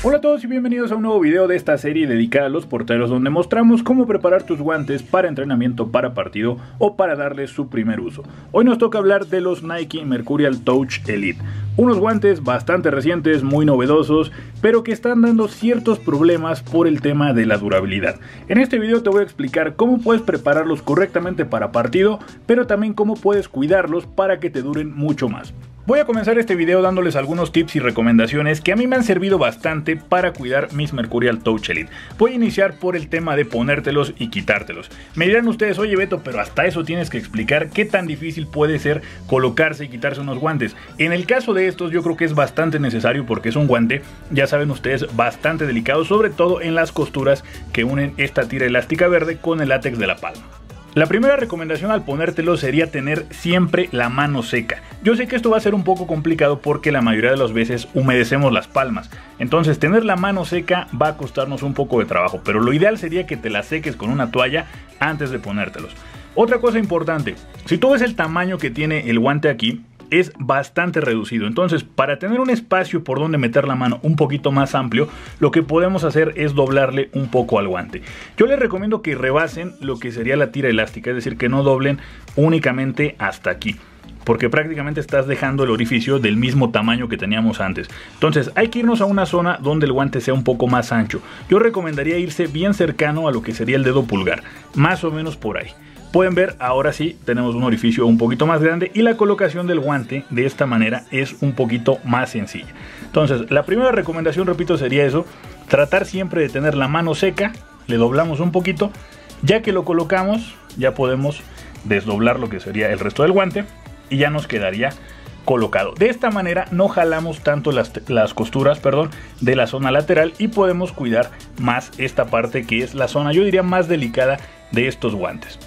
Hola a todos y bienvenidos a un nuevo video de esta serie dedicada a los porteros, donde mostramos cómo preparar tus guantes para entrenamiento, para partido o para darles su primer uso. Hoy nos toca hablar de los Nike Mercurial Touch Elite, unos guantes bastante recientes, muy novedosos, pero que están dando ciertos problemas por el tema de la durabilidad. En este video te voy a explicar cómo puedes prepararlos correctamente para partido, pero también cómo puedes cuidarlos para que te duren mucho más. Voy a comenzar este video dándoles algunos tips y recomendaciones que a mí me han servido bastante para cuidar mis Mercurial Touch Elite. Voy a iniciar por el tema de ponértelos y quitártelos. Me dirán ustedes, oye Beto, pero hasta eso tienes que explicar qué tan difícil puede ser colocarse y quitarse unos guantes. En el caso de estos yo creo que es bastante necesario porque es un guante, ya saben ustedes, bastante delicado, sobre todo en las costuras que unen esta tira elástica verde con el látex de la palma. La primera recomendación al ponértelo sería tener siempre la mano seca. Yo sé que esto va a ser un poco complicado porque la mayoría de las veces humedecemos las palmas. Entonces tener la mano seca va a costarnos un poco de trabajo, pero lo ideal sería que te la seques con una toalla antes de ponértelos. Otra cosa importante, si tú ves el tamaño que tiene el guante aquí, es bastante reducido. Entonces, para tener un espacio por donde meter la mano un poquito más amplio, lo que podemos hacer es doblarle un poco al guante. Yo les recomiendo que rebasen lo que sería la tira elástica, es decir, que no doblen únicamente hasta aquí, porque prácticamente estás dejando el orificio del mismo tamaño que teníamos antes. Entonces hay que irnos a una zona donde el guante sea un poco más ancho. Yo recomendaría irse bien cercano a lo que sería el dedo pulgar, más o menos por ahí. Pueden ver, ahora sí, tenemos un orificio un poquito más grande y la colocación del guante de esta manera es un poquito más sencilla. Entonces, la primera recomendación, repito, sería eso, tratar siempre de tener la mano seca, le doblamos un poquito, ya que lo colocamos, ya podemos desdoblar lo que sería el resto del guante y ya nos quedaría colocado. De esta manera no jalamos tanto las costuras, de la zona lateral y podemos cuidar más esta parte que es la zona, yo diría, más delicada de estos guantes.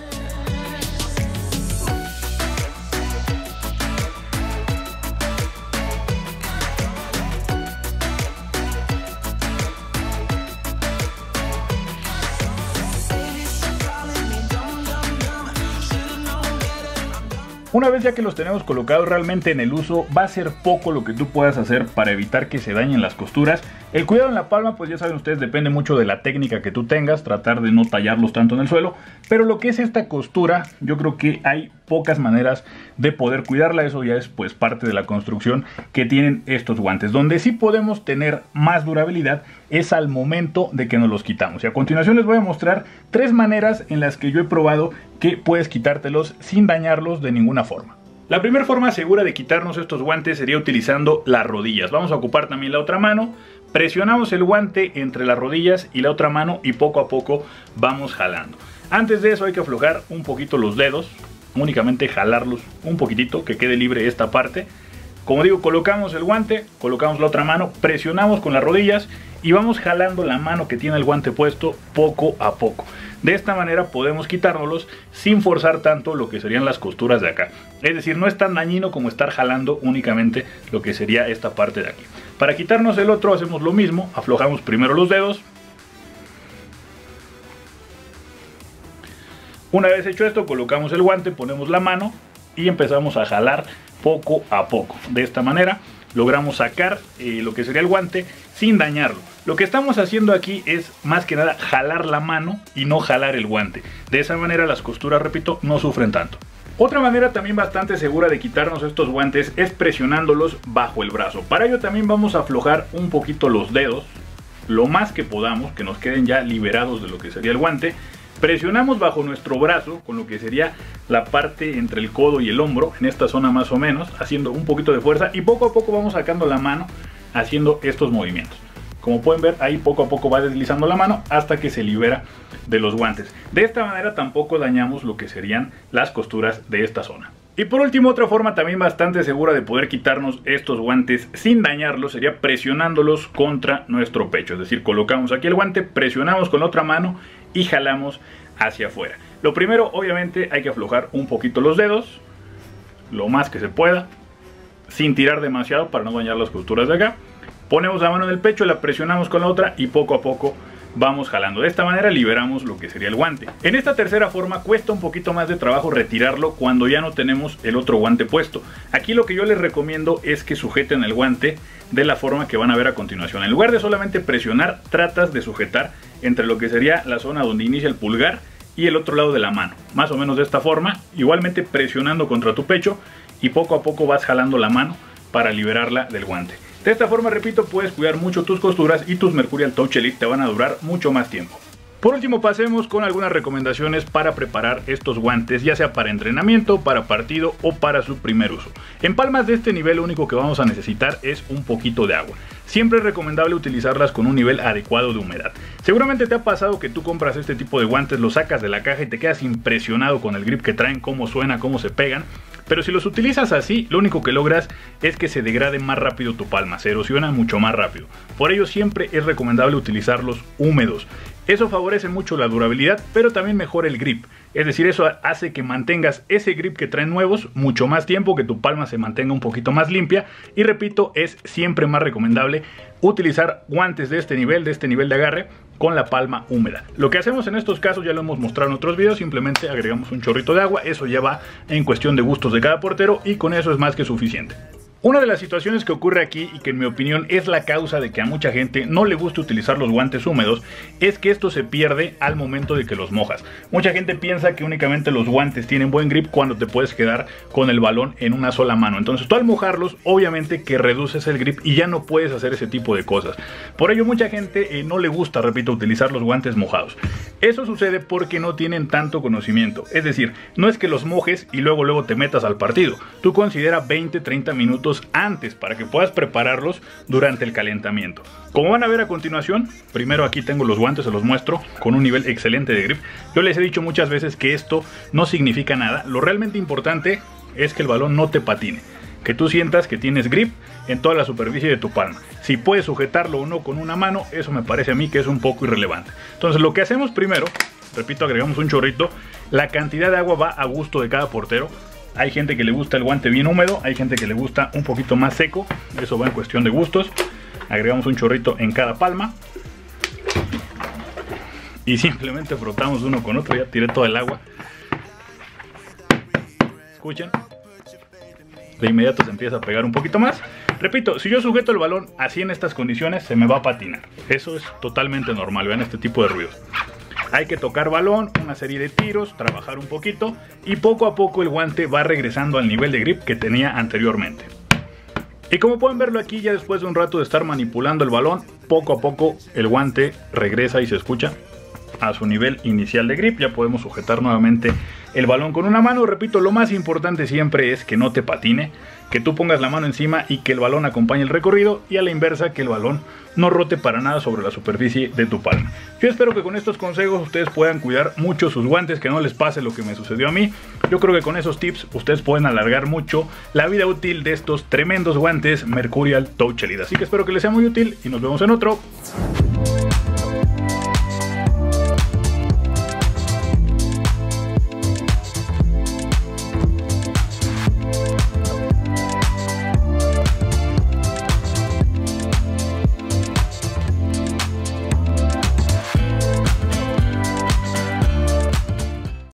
Una vez ya que los tenemos colocados realmente en el uso, va a ser poco lo que tú puedas hacer para evitar que se dañen las costuras. El cuidado en la palma, pues ya saben ustedes, depende mucho de la técnica que tú tengas, tratar de no tallarlos tanto en el suelo. Pero lo que es esta costura, yo creo que hay pocas maneras de poder cuidarla. Eso ya es pues parte de la construcción que tienen estos guantes. Donde sí podemos tener más durabilidad es al momento de que nos los quitamos. Y a continuación les voy a mostrar 3 maneras en las que yo he probado que puedes quitártelos sin dañarlos de ninguna forma. La primera forma segura de quitarnos estos guantes sería utilizando las rodillas. Vamos a ocupar también la otra mano. Presionamos el guante entre las rodillas y la otra mano y poco a poco vamos jalando. Antes de eso hay que aflojar un poquito los dedos, únicamente jalarlos un poquitito, que quede libre esta parte. Como digo, colocamos el guante, colocamos la otra mano, presionamos con las rodillas y vamos jalando la mano que tiene el guante puesto poco a poco. De esta manera podemos quitárnoslos sin forzar tanto lo que serían las costuras de acá. Es decir, no es tan dañino como estar jalando únicamente lo que sería esta parte de aquí. Para quitarnos el otro hacemos lo mismo, aflojamos primero los dedos. Una vez hecho esto, colocamos el guante, ponemos la mano y empezamos a jalar poco a poco. De esta manera logramos sacar lo que sería el guante sin dañarlo. Lo que estamos haciendo aquí es más que nada jalar la mano y no jalar el guante. De esa manera las costuras, repito, no sufren tanto. Otra manera también bastante segura de quitarnos estos guantes es presionándolos bajo el brazo. Para ello también vamos a aflojar un poquito los dedos, lo más que podamos, que nos queden ya liberados de lo que sería el guante. Presionamos bajo nuestro brazo con lo que sería la parte entre el codo y el hombro, en esta zona más o menos, haciendo un poquito de fuerza y poco a poco vamos sacando la mano haciendo estos movimientos. Como pueden ver, ahí poco a poco va deslizando la mano hasta que se libera de los guantes. De esta manera tampoco dañamos lo que serían las costuras de esta zona. Y por último, otra forma también bastante segura de poder quitarnos estos guantes sin dañarlos sería presionándolos contra nuestro pecho. Es decir, colocamos aquí el guante, presionamos con la otra mano y jalamos hacia afuera. Lo primero, obviamente, hay que aflojar un poquito los dedos, lo más que se pueda, sin tirar demasiado para no dañar las costuras de acá. Ponemos la mano en el pecho, la presionamos con la otra y poco a poco vamos jalando. De esta manera liberamos lo que sería el guante. En esta tercera forma cuesta un poquito más de trabajo retirarlo cuando ya no tenemos el otro guante puesto. Aquí lo que yo les recomiendo es que sujeten el guante de la forma que van a ver a continuación. En lugar de solamente presionar, tratas de sujetar entre lo que sería la zona donde inicia el pulgar y el otro lado de la mano, más o menos de esta forma, igualmente presionando contra tu pecho, y poco a poco vas jalando la mano para liberarla del guante. De esta forma, repito, puedes cuidar mucho tus costuras y tus Mercurial Touch Elite te van a durar mucho más tiempo. Por último, pasemos con algunas recomendaciones para preparar estos guantes, ya sea para entrenamiento, para partido o para su primer uso. En palmas de este nivel lo único que vamos a necesitar es un poquito de agua. Siempre es recomendable utilizarlas con un nivel adecuado de humedad. Seguramente te ha pasado que tú compras este tipo de guantes, los sacas de la caja y te quedas impresionado con el grip que traen, cómo suena, cómo se pegan. Pero si los utilizas así, lo único que logras es que se degrade más rápido tu palma, se erosiona mucho más rápido. Por ello siempre es recomendable utilizarlos húmedos. Eso favorece mucho la durabilidad, pero también mejora el grip. Es decir, eso hace que mantengas ese grip que traen nuevos mucho más tiempo, que tu palma se mantenga un poquito más limpia. Y repito, es siempre más recomendable utilizar guantes de este nivel de agarre con la palma húmeda. Lo que hacemos en estos casos ya lo hemos mostrado en otros videos, simplemente agregamos un chorrito de agua, eso ya va en cuestión de gustos de cada portero y con eso es más que suficiente. Una de las situaciones que ocurre aquí y que en mi opinión es la causa de que a mucha gente no le gusta utilizar los guantes húmedos es que esto se pierde al momento de que los mojas. Mucha gente piensa que únicamente los guantes tienen buen grip cuando te puedes quedar con el balón en una sola mano. Entonces tú al mojarlos obviamente que reduces el grip y ya no puedes hacer ese tipo de cosas. Por ello mucha gente no le gusta, repito, utilizar los guantes mojados. Eso sucede porque no tienen tanto conocimiento. Es decir, no es que los mojes y luego te metas al partido. Tú considera 20-30 minutos antes para que puedas prepararlos durante el calentamiento. Como van a ver a continuación, primero aquí tengo los guantes, se los muestro con un nivel excelente de grip. Yo les he dicho muchas veces que esto no significa nada. Lo realmente importante es que el balón no te patine, que tú sientas que tienes grip en toda la superficie de tu palma. Si puedes sujetarlo o no con una mano, eso me parece a mí que es un poco irrelevante. Entonces lo que hacemos primero, repito, agregamos un chorrito. La cantidad de agua va a gusto de cada portero. Hay gente que le gusta el guante bien húmedo, hay gente que le gusta un poquito más seco, eso va en cuestión de gustos. Agregamos un chorrito en cada palma y simplemente frotamos uno con otro. Ya tiré todo el agua. ¿Escuchan? De inmediato se empieza a pegar un poquito más. Repito, si yo sujeto el balón así en estas condiciones, se me va a patinar. Eso es totalmente normal, vean este tipo de ruidos. Hay que tocar balón, una serie de tiros, trabajar un poquito y poco a poco el guante va regresando al nivel de grip que tenía anteriormente. Y como pueden verlo aquí, ya después de un rato de estar manipulando el balón, poco a poco el guante regresa y se escucha a su nivel inicial de grip. Ya podemos sujetar nuevamente el balón con una mano. Repito, lo más importante siempre es que no te patine, que tú pongas la mano encima y que el balón acompañe el recorrido, y a la inversa, que el balón no rote para nada sobre la superficie de tu palma. Yo espero que con estos consejos ustedes puedan cuidar mucho sus guantes, que no les pase lo que me sucedió a mí. Yo creo que con esos tips ustedes pueden alargar mucho la vida útil de estos tremendos guantes Mercurial Touch Elite. Así que espero que les sea muy útil y nos vemos en otro.